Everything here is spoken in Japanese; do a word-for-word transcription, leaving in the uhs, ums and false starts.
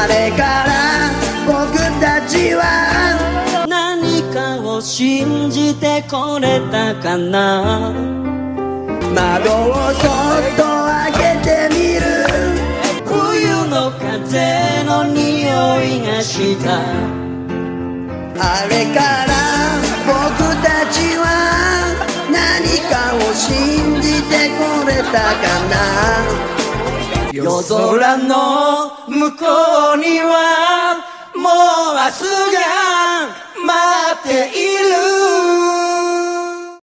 あれから僕たちは何かを信じてこれたかな。窓をそっと開けてみる、冬の風の匂いがした。あれから僕たちは何かを信じてこれたかな。夜空の向こうにはもう明日が待っている。